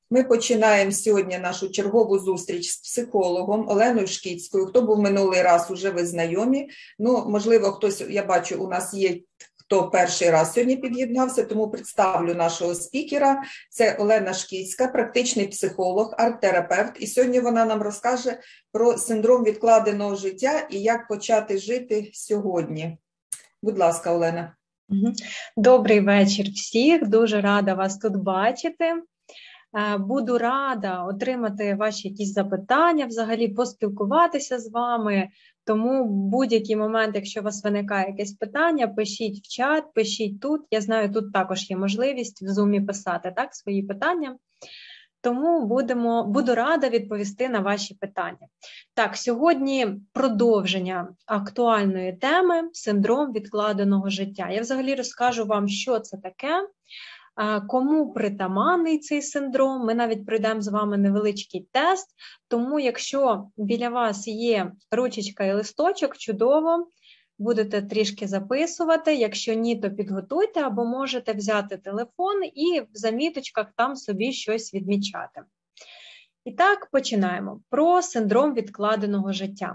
Ми починаємо сьогодні нашу чергову зустріч з психологом Оленою Шкіцькою. Хто був минулий раз, уже ви знайомі. Ну, можливо, хтось, я бачу, у нас є, хто перший раз сьогодні під'єднався, тому представлю нашого спікера. Це Олена Шкіцька, практичний психолог, арт-терапевт. І сьогодні вона нам розкаже про синдром відкладеного життя і як почати жити сьогодні. Будь ласка, Олена. Добрий вечір всіх, дуже рада вас тут бачити. Буду рада отримати ваші якісь запитання, взагалі поспілкуватися з вами, тому будь-який момент, якщо у вас виникає якесь питання, пишіть в чат, пишіть тут, я знаю, тут також є можливість в Zoom писати так, свої питання, тому буду рада відповісти на ваші питання. Так, сьогодні продовження актуальної теми «Синдром відкладеного життя». Я взагалі розкажу вам, що це таке, кому притаманний цей синдром. Ми навіть пройдемо з вами невеличкий тест, тому якщо біля вас є ручечка і листочок, чудово, будете трішки записувати, якщо ні, то підготуйте, або можете взяти телефон і в заміточках там собі щось відмічати. І так, починаємо. Про синдром відкладеного життя.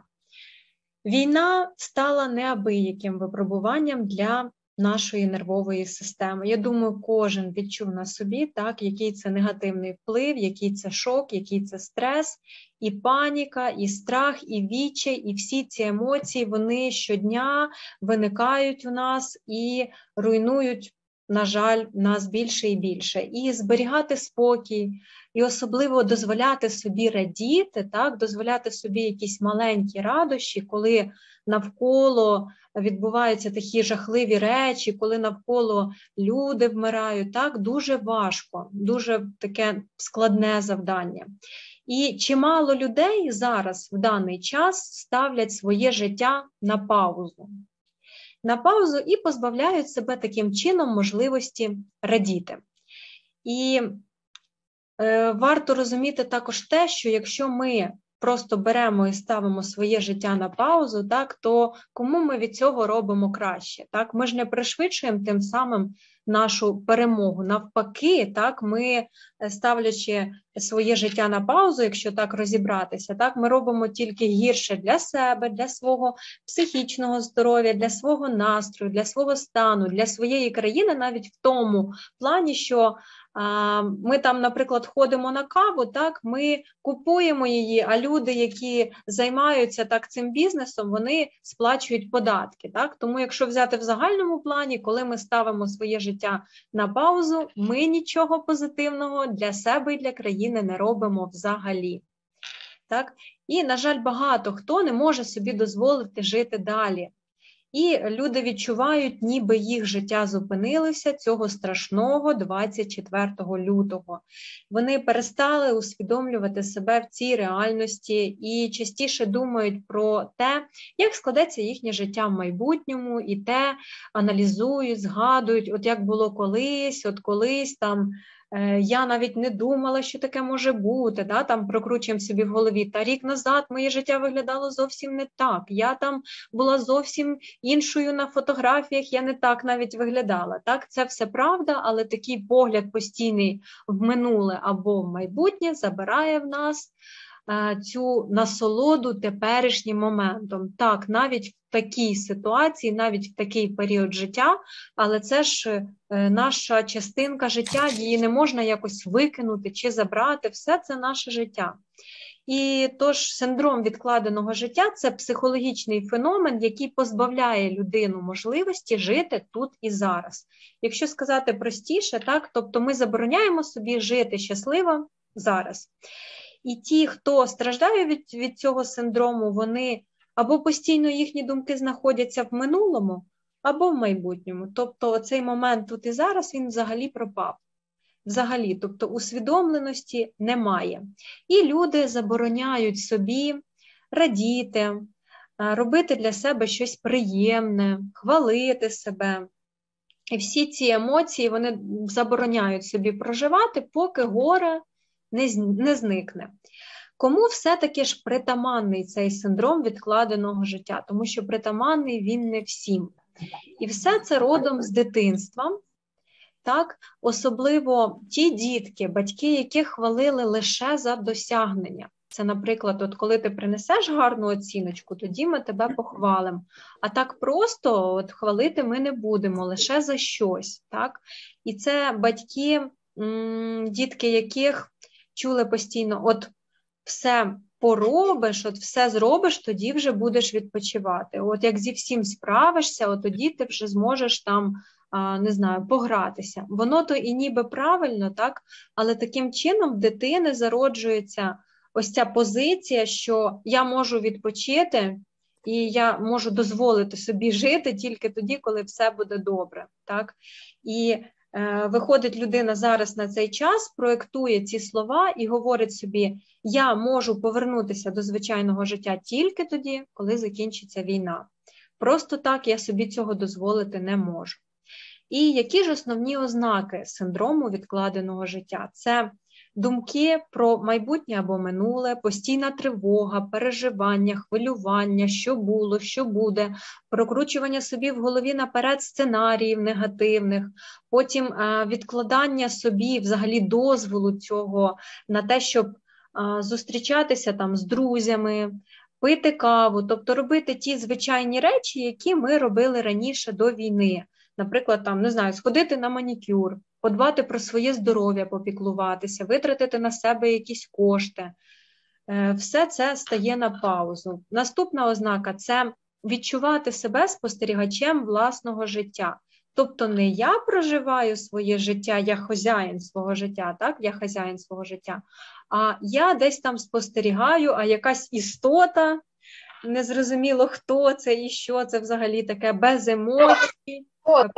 Війна стала неабияким випробуванням для нашої нервової системи. Я думаю, кожен відчув на собі, так, який це негативний вплив, який це шок, який це стрес, і паніка, і страх, і відчай, і всі ці емоції, вони щодня виникають у нас і руйнують, на жаль, нас більше і більше. І зберігати спокій, і особливо дозволяти собі радіти, так, дозволяти собі якісь маленькі радощі, коли навколо відбуваються такі жахливі речі, коли навколо люди вмирають, так, дуже важко, дуже таке складне завдання. І чимало людей зараз в даний час ставлять своє життя на паузу. На паузу і позбавляють себе таким чином можливості радіти. І варто розуміти також те, що якщо ми просто беремо і ставимо своє життя на паузу, так, то кому ми від цього робимо краще? Так? Ми ж не пришвидшуємо тим самим нашу перемогу. Навпаки, так, ми, ставлячи своє життя на паузу, якщо так розібратися, так, ми робимо тільки гірше для себе, для свого психічного здоров'я, для свого настрою, для свого стану, для своєї країни, навіть в тому плані, що ми там, наприклад, ходимо на каву, так, ми купуємо її, а люди, які займаються так цим бізнесом, вони сплачують податки. Так? Тому якщо взяти в загальному плані, коли ми ставимо своє життя на паузу, ми нічого позитивного для себе і для країни не робимо взагалі. Так? І, на жаль, багато хто не може собі дозволити жити далі. І люди відчувають, ніби їх життя зупинилося цього страшного 24 лютого. Вони перестали усвідомлювати себе в цій реальності і частіше думають про те, як складеться їхнє життя в майбутньому, і те аналізують, згадують, от як було колись, от колись там, я навіть не думала, що таке може бути, да? Там прокручуємо собі в голові, та рік назад моє життя виглядало зовсім не так, я там була зовсім іншою на фотографіях, я не так навіть виглядала. Так? Це все правда, але такий погляд постійний в минуле або в майбутнє забирає в нас цю насолоду теперішнім моментом. Так, навіть в такій ситуації, навіть в такий період життя, але це ж наша частинка життя, її не можна якось викинути чи забрати, все це наше життя. І тож синдром відкладеного життя – це психологічний феномен, який позбавляє людину можливості жити тут і зараз. Якщо сказати простіше, так, тобто ми забороняємо собі жити щасливо зараз. І ті, хто страждає від цього синдрому, вони або постійно їхні думки знаходяться в минулому, або в майбутньому. Тобто цей момент тут і зараз, він взагалі пропав. Взагалі, тобто усвідомленості немає. І люди забороняють собі радіти, робити для себе щось приємне, хвалити себе. І всі ці емоції вони забороняють собі проживати, поки горе не зникне. Кому все-таки ж притаманний цей синдром відкладеного життя? Тому що притаманний він не всім. І все це родом з дитинства. так, особливо ті дітки, батьки яких хвалили лише за досягнення. Це, наприклад, от коли ти принесеш гарну оціночку, тоді ми тебе похвалимо. А так просто от хвалити ми не будемо, лише за щось. Так? І це батьки, дітки яких чули постійно, от все поробиш, от все зробиш, тоді вже будеш відпочивати. От як зі всім справишся, от тоді ти вже зможеш там, не знаю, погратися. Воно то і ніби правильно, так? Але таким чином в дитини зароджується ось ця позиція, що я можу відпочити, і я можу дозволити собі жити тільки тоді, коли все буде добре. Так? І виходить людина зараз на цей час, проєктує ці слова і говорить собі, я можу повернутися до звичайного життя тільки тоді, коли закінчиться війна. Просто так я собі цього дозволити не можу. І які ж основні ознаки синдрому відкладеного життя? Це думки про майбутнє або минуле, постійна тривога, переживання, хвилювання, що було, що буде, прокручування собі в голові наперед сценаріїв негативних, потім відкладання собі взагалі дозволу цього на те, щоб зустрічатися там з друзями, пити каву, тобто робити ті звичайні речі, які ми робили раніше до війни. Наприклад, там, не знаю, сходити на манікюр, подбати про своє здоров'я, попіклуватися, витратити на себе якісь кошти. Все це стає на паузу. Наступна ознака – це відчувати себе спостерігачем власного життя. Тобто не я проживаю своє життя, я хазяїн свого життя, так? Я хазяїн свого життя, а я десь там спостерігаю, а якась істота, незрозуміло хто це і що це взагалі таке, без емоцій,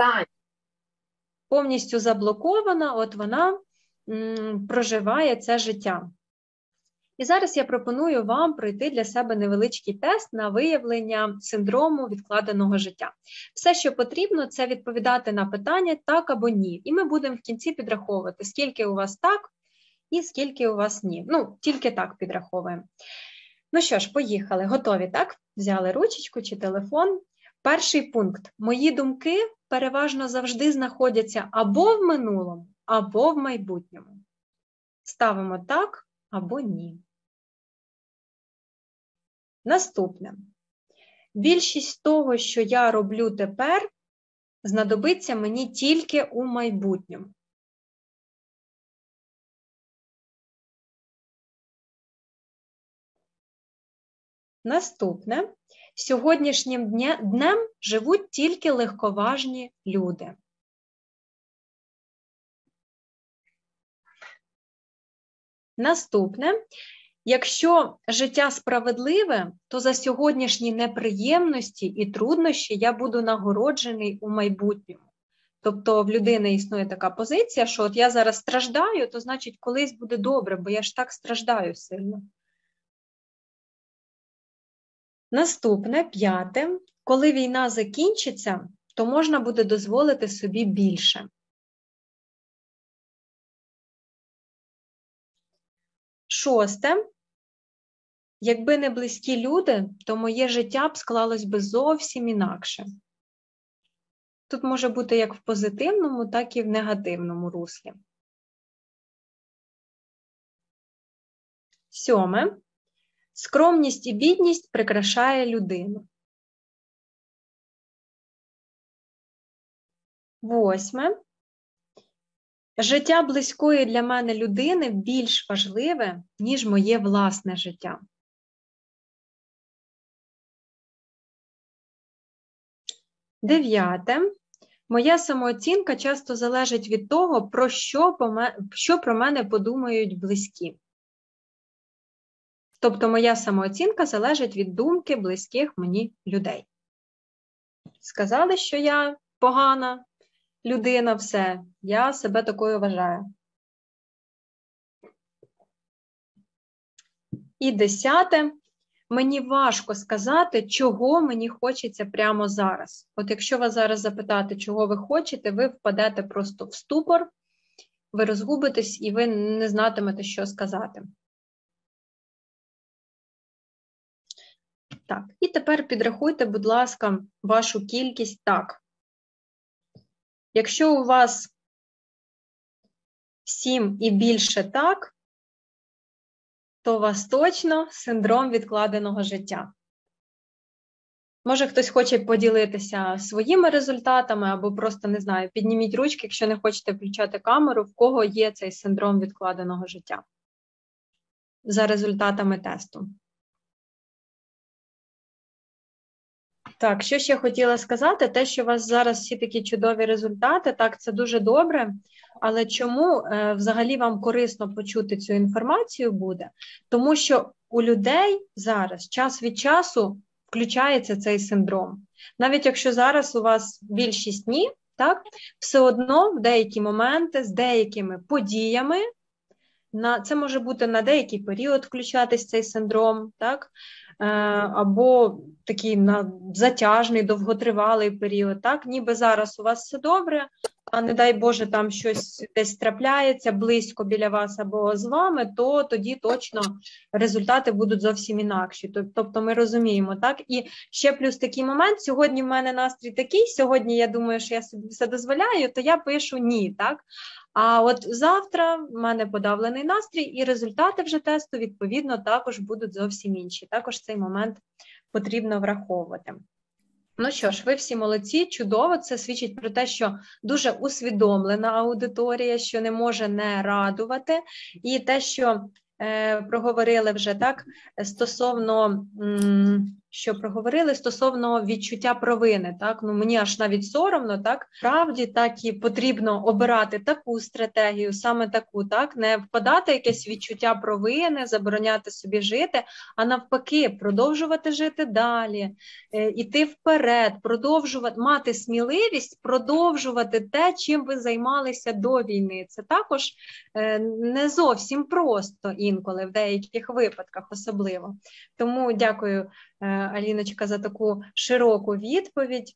повністю заблокована, от вона проживає це життя. І зараз я пропоную вам пройти для себе невеличкий тест на виявлення синдрому відкладеного життя. Все, що потрібно, це відповідати на питання так або ні. І ми будемо в кінці підраховувати, скільки у вас так і скільки у вас ні. Ну, тільки так підраховуємо. Ну що ж, поїхали. Готові, так? Взяли ручечку чи телефон. Перший пункт. Мої думки переважно завжди знаходяться або в минулому, або в майбутньому. Ставимо так або ні. Наступне. Більшість того, що я роблю тепер, знадобиться мені тільки у майбутньому. Наступне. Сьогоднішнім днем живуть тільки легковажні люди. Наступне. Якщо життя справедливе, то за сьогоднішні неприємності і труднощі я буду нагороджений у майбутньому. Тобто в людини існує така позиція, що от я зараз страждаю, то значить колись буде добре, бо я ж так страждаю сильно. Наступне, 5. Коли війна закінчиться, то можна буде дозволити собі більше. 6. Якби не близькі люди, то моє життя б склалось би зовсім інакше. Тут може бути як в позитивному, так і в негативному руслі. 7. Скромність і бідність прикрашає людину. 8. Життя близької для мене людини більш важливе, ніж моє власне життя. 9. Моя самооцінка часто залежить від того, про що про мене подумають близькі. Тобто моя самооцінка залежить від думки близьких мені людей. Сказали, що я погана людина, все, я себе такою вважаю. І 10. Мені важко сказати, чого мені хочеться прямо зараз. От якщо вас зараз запитати, чого ви хочете, ви впадете просто в ступор, ви розгубитесь і ви не знатимете, що сказати. Так, і тепер підрахуйте, будь ласка, вашу кількість так. Якщо у вас 7 і більше так, то у вас точно синдром відкладеного життя. Може, хтось хоче поділитися своїми результатами або просто, не знаю, підніміть ручки, якщо не хочете включати камеру, в кого є цей синдром відкладеного життя за результатами тесту. Так, що ще хотіла сказати, те, що у вас зараз всі такі чудові результати, так, це дуже добре, але чому взагалі вам корисно почути цю інформацію буде? Тому що у людей зараз час від часу включається цей синдром. Навіть якщо зараз у вас більшість ні, так, все одно в деякі моменти з деякими подіями, це може бути на деякий період включатись цей синдром, так, або такий затяжний, довготривалий період, так, ніби зараз у вас все добре, а не дай Боже, там щось десь трапляється близько біля вас або з вами, то тоді точно результати будуть зовсім інакші. Тобто ми розуміємо, так? І ще плюс такий момент, сьогодні в мене настрій такий, сьогодні я думаю, що я собі все дозволяю, то я пишу ні, так? А от завтра в мене подавлений настрій, і результати вже тесту, відповідно, також будуть зовсім інші. Також цей момент потрібно враховувати. Ну що ж, ви всі молодці, чудово, це свідчить про те, що дуже усвідомлена аудиторія, що не може не радувати, і те, що проговорили вже, так, стосовно відчуття провини, так, ну мені аж навіть соромно, так, справді так і потрібно обирати таку стратегію, саме таку, так, не впадати в якесь відчуття провини, забороняти собі жити, а навпаки, продовжувати жити далі, іти вперед, мати сміливість, продовжувати те, чим ви займалися до війни. Це також не зовсім просто інколи, в деяких випадках особливо. Тому дякую, Аліночка, за таку широку відповідь.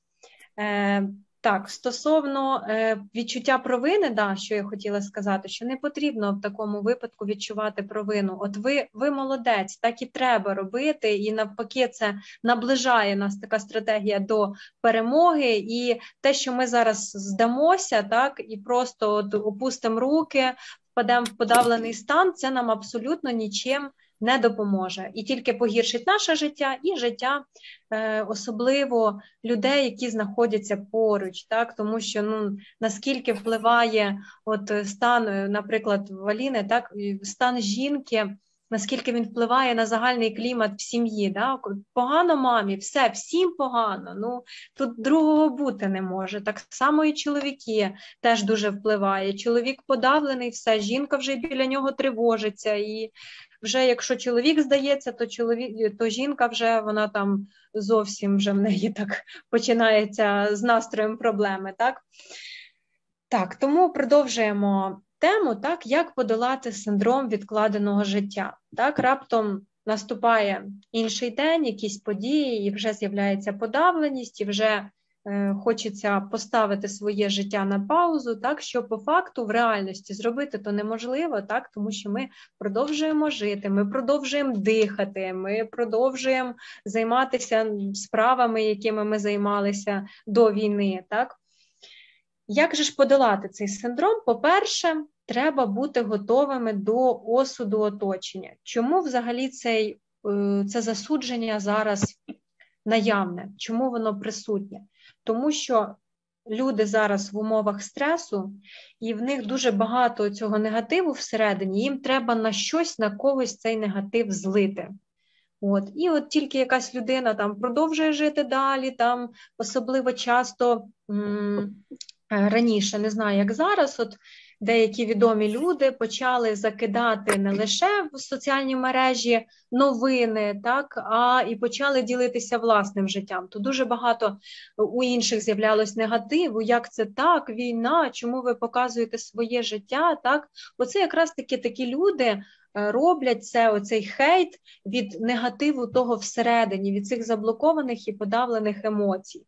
Так, стосовно відчуття провини, да, що я хотіла сказати, що не потрібно в такому випадку відчувати провину. От ви молодець, так і треба робити, і навпаки це наближає нас така стратегія до перемоги, і те, що ми зараз здамося, так, і просто от опустимо руки, впадемо в подавлений стан, це нам абсолютно нічим не допоможе. І тільки погіршить наше життя і життя особливо людей, які знаходяться поруч, так, тому що, ну, наскільки впливає от стан, наприклад, в Аліни, так, стан жінки, наскільки він впливає на загальний клімат в сім'ї, да? Погано мамі, всім погано, ну, тут другого бути не може. Так само і чоловіки теж дуже впливає. Чоловік подавлений, все, жінка вже біля нього тривожиться, і вже якщо чоловік здається, то жінка вже, вона там зовсім вже в неї так починається з настроєм проблеми, так? Так, тому продовжуємо тему, так, як подолати синдром відкладеного життя. Так, раптом наступає інший день, якісь події, і вже з'являється подавленість, і вже хочеться поставити своє життя на паузу, так, що по факту в реальності зробити то неможливо, так, тому що ми продовжуємо жити, ми продовжуємо дихати, ми продовжуємо займатися справами, якими ми займалися до війни, так. Як же ж подолати цей синдром? По-перше, треба бути готовими до осуду оточення. Чому взагалі це засудження зараз наявне? Чому воно присутнє? Тому що люди зараз в умовах стресу, і в них дуже багато цього негативу всередині, їм треба на щось, на когось цей негатив злити. От. І от тільки якась людина там продовжує жити далі, там особливо часто раніше, не знаю, як зараз, от деякі відомі люди почали закидати не лише в соціальні мережі новини, так, а і почали ділитися власним життям. То дуже багато у інших з'являлось негативу, як це так, війна, чому ви показуєте своє життя, так. Оце якраз такі люди роблять оцей хейт від негативу того всередині, від цих заблокованих і подавлених емоцій.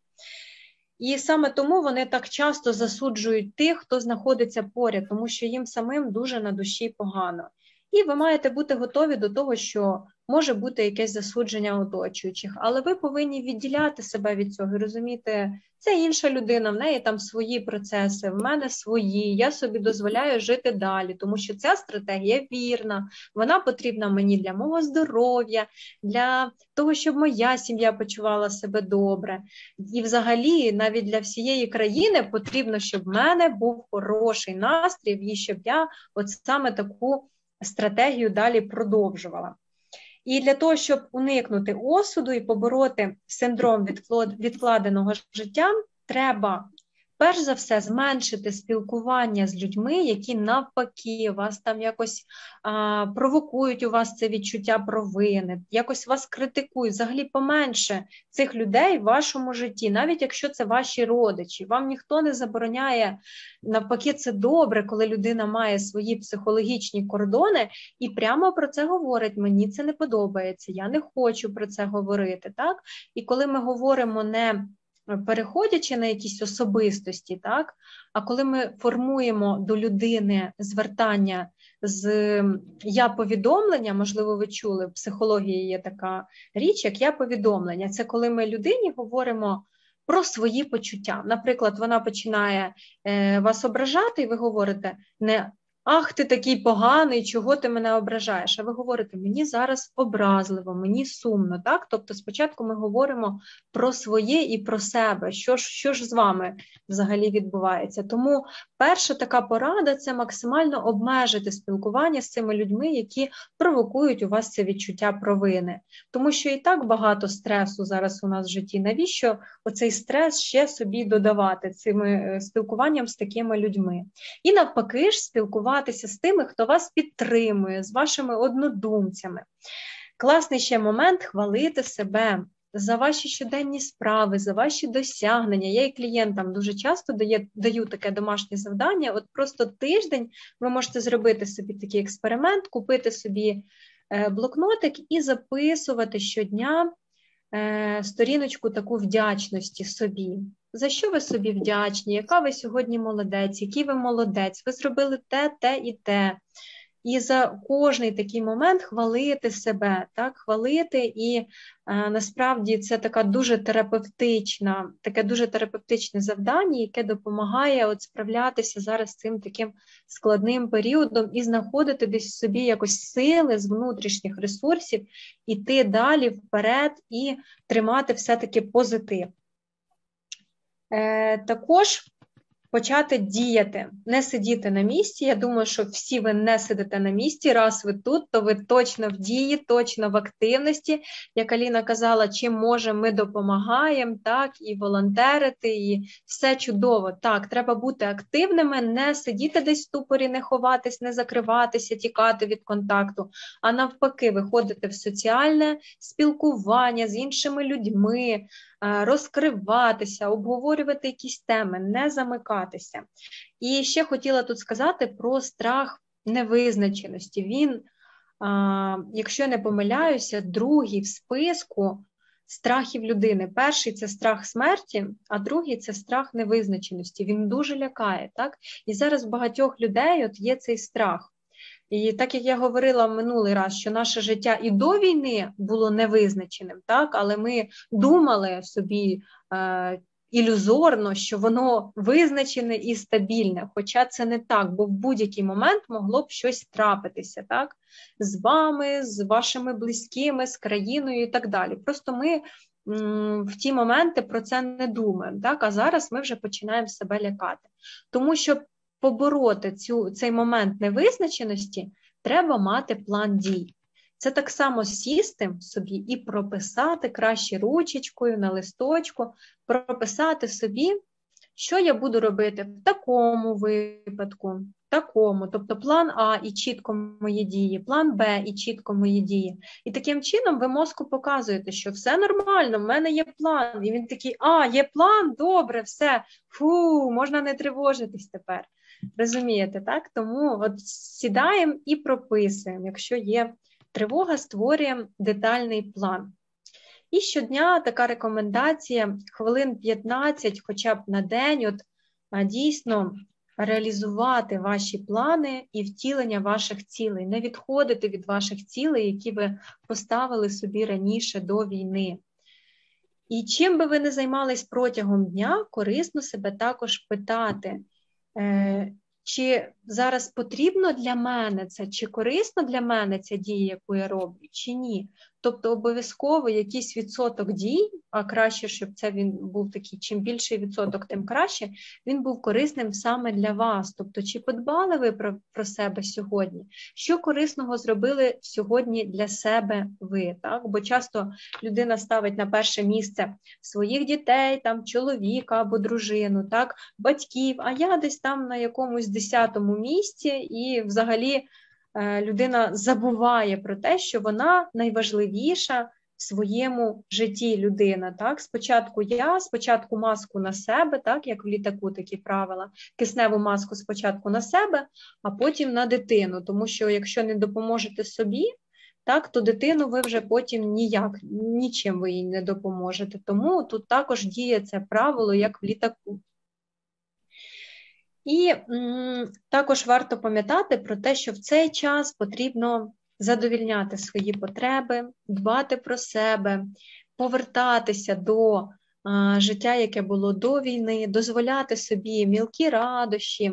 І саме тому вони так часто засуджують тих, хто знаходиться поряд, тому що їм самим дуже на душі погано. І ви маєте бути готові до того, що може бути якесь засудження оточуючих, але ви повинні відділяти себе від цього і розуміти, це інша людина, в неї там свої процеси, в мене свої, я собі дозволяю жити далі, тому що ця стратегія вірна, вона потрібна мені для мого здоров'я, для того, щоб моя сім'я почувала себе добре. І взагалі навіть для всієї країни потрібно, щоб в мене був хороший настрій, і щоб я от саме таку стратегію далі продовжувала. І для того, щоб уникнути осуду і побороти синдром відкладеного життя, треба, перш за все, зменшити спілкування з людьми, які навпаки вас там якось провокують у вас це відчуття провини, якось вас критикують, взагалі поменше цих людей в вашому житті, навіть якщо це ваші родичі. Вам ніхто не забороняє, навпаки, це добре, коли людина має свої психологічні кордони і прямо про це говорить, мені це не подобається, я не хочу про це говорити, так? І коли ми говоримо не переходячи на якісь особистості, так, а коли ми формуємо до людини звертання з я-повідомлення, можливо, ви чули, в психології є така річ, як я-повідомлення. Це коли ми людині говоримо про свої почуття. Наприклад, вона починає вас ображати, і ви говорите не «Ах, ти такий поганий, чого ти мене ображаєш?» А ви говорите «Мені зараз образливо, мені сумно». Так? Тобто спочатку ми говоримо про своє і про себе, що ж з вами взагалі відбувається. Тому перша така порада – це максимально обмежити спілкування з цими людьми, які провокують у вас це відчуття провини. Тому що і так багато стресу зараз у нас в житті. Навіщо оцей стрес ще собі додавати цим спілкуванням з такими людьми? І навпаки ж спілкуватися з тими, хто вас підтримує, з вашими однодумцями. Класний ще момент – хвалити себе за ваші щоденні справи, за ваші досягнення. Я і клієнтам дуже часто даю таке домашнє завдання. От просто тиждень ви можете зробити собі такий експеримент, купити собі блокнотик і записувати щодня сторіночку таку вдячності собі. За що ви собі вдячні? Яка ви сьогодні молодець? Який ви молодець? Ви зробили те, те і те. І за кожний такий момент хвалити себе, так, хвалити, і насправді це таке дуже терапевтичне завдання, яке допомагає от справлятися зараз з цим таким складним періодом і знаходити десь в собі якось сили з внутрішніх ресурсів, іти далі вперед і тримати все-таки позитив. Також почати діяти, не сидіти на місці. Я думаю, що всі ви не сидите на місці. Раз ви тут, то ви точно в дії, точно в активності. Як Аліна казала, чим можемо, ми допомагаємо, так, і волонтерити, і все чудово. Так, треба бути активними, не сидіти десь в ступорі, не ховатись, не закриватися, тікати від контакту, а навпаки, виходити в соціальне спілкування з іншими людьми, розкриватися, обговорювати якісь теми, не замикатися. І ще хотіла тут сказати про страх невизначеності. Він, якщо не помиляюся, другий в списку страхів людини. Перший – це страх смерті, а другий – це страх невизначеності. Він дуже лякає, так? І зараз в багатьох людей от є цей страх. І так, як я говорила в минулий раз, що наше життя і до війни було невизначеним, так? Але ми думали собі ілюзорно, що воно визначене і стабільне, хоча це не так, бо в будь-який момент могло б щось трапитися, так? З вами, з вашими близькими, з країною і так далі. Просто ми в ті моменти про це не думаємо, так? А зараз ми вже починаємо себе лякати. Тому що побороти цей момент невизначеності, треба мати план дій. Це так само сісти собі і прописати краще ручечкою на листочку, прописати собі, що я буду робити в такому випадку, в такому. Тобто план А і чітко мої дії, план Б і чітко мої дії. І таким чином ви мозку показуєте, що все нормально, в мене є план. І він такий, є план, добре, все, можна не тривожитись тепер. Розумієте, так? Тому от сідаємо і прописуємо. Якщо є тривога, створюємо детальний план. І щодня така рекомендація, хвилин 15 хоча б на день, от дійсно реалізувати ваші плани і втілення ваших цілей, не відходити від ваших цілей, які ви поставили собі раніше до війни. І чим би ви не займались протягом дня, корисно себе також питати, чи зараз потрібно для мене це, чи корисно для мене ця дія, яку я роблю, чи ні. Тобто обов'язково якийсь відсоток дій, а краще, щоб це він був такий, чим більший відсоток, тим краще, він був корисним саме для вас. Тобто, чи подбали ви про себе сьогодні? Що корисного зробили сьогодні для себе ви? Так? Бо часто людина ставить на перше місце своїх дітей, там, чоловіка або дружину, так? Батьків, а я десь там на якомусь 10-му місці, і взагалі людина забуває про те, що вона найважливіша в своєму житті людина. Так? Спочатку маску на себе, так, як в літаку такі правила, кисневу маску спочатку на себе, а потім на дитину. Тому що якщо не допоможете собі, так, то дитину ви вже потім нічим ви їй не допоможете. Тому тут також діє це правило, як в літаку. І також варто пам'ятати про те, що в цей час потрібно задовільняти свої потреби, дбати про себе, повертатися до життя, яке було до війни, дозволяти собі мілкі радощі,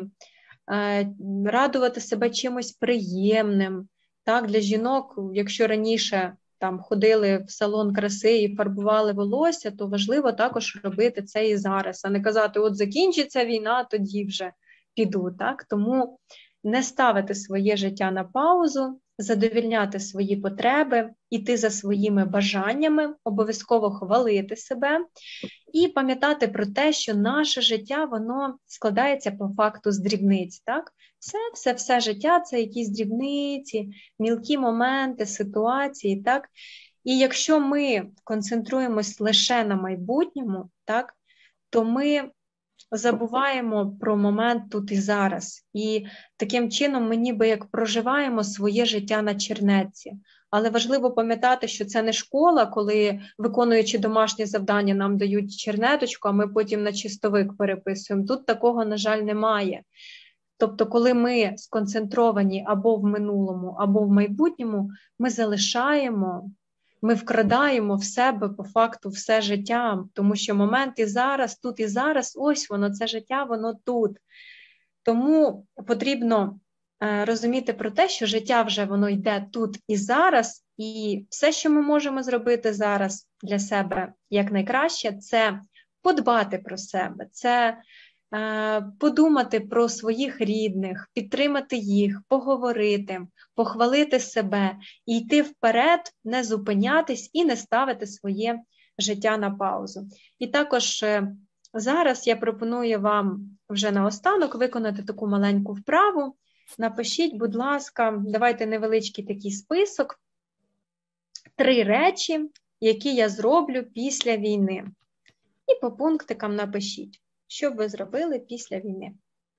радувати себе чимось приємним. Так, для жінок, якщо раніше там ходили в салон краси і фарбували волосся, то важливо також робити це і зараз, а не казати, от закінчиться війна, тоді вже піду. Так? Тому не ставити своє життя на паузу, задовільняти свої потреби, іти за своїми бажаннями, обов'язково хвалити себе і пам'ятати про те, що наше життя, воно складається по факту з дрібниць. Так? Все життя – це якісь дрібниці, мілкі моменти, ситуації. Так? І якщо ми концентруємось лише на майбутньому, так, то ми забуваємо про момент тут і зараз. І таким чином ми ніби як проживаємо своє життя на чернетці. Але важливо пам'ятати, що це не школа, коли, виконуючи домашнє завдання, нам дають чернеточку, а ми потім на чистовик переписуємо. Тут такого, на жаль, немає. Тобто, коли ми сконцентровані або в минулому, або в майбутньому, ми залишаємо, ми вкрадаємо в себе по факту все життя, тому що момент і зараз, тут і зараз, ось воно, це життя, воно тут. Тому потрібно розуміти про те, що життя вже воно йде тут і зараз, і все, що ми можемо зробити зараз для себе якнайкраще, це подбати про себе, це подумати про своїх рідних, підтримати їх, поговорити, похвалити себе і йти вперед, не зупинятись і не ставити своє життя на паузу. І також зараз я пропоную вам вже наостанок виконати таку маленьку вправу. Напишіть, будь ласка, давайте невеличкий такий список. 3 речі, які я зроблю після війни. І по пунктикам напишіть, що б ви зробили після війни.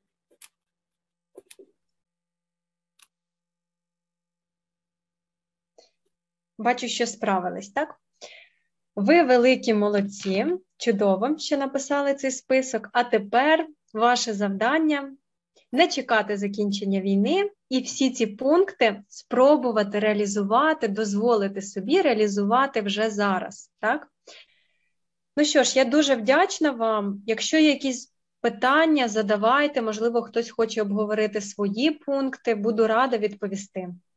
Бачу, що справились, так? Ви великі молодці, чудово, що написали цей список, а тепер ваше завдання – не чекати закінчення війни і всі ці пункти спробувати реалізувати, дозволити собі реалізувати вже зараз, так? Ну що ж, я дуже вдячна вам. Якщо є якісь питання, задавайте, можливо, хтось хоче обговорити свої пункти, буду рада відповісти.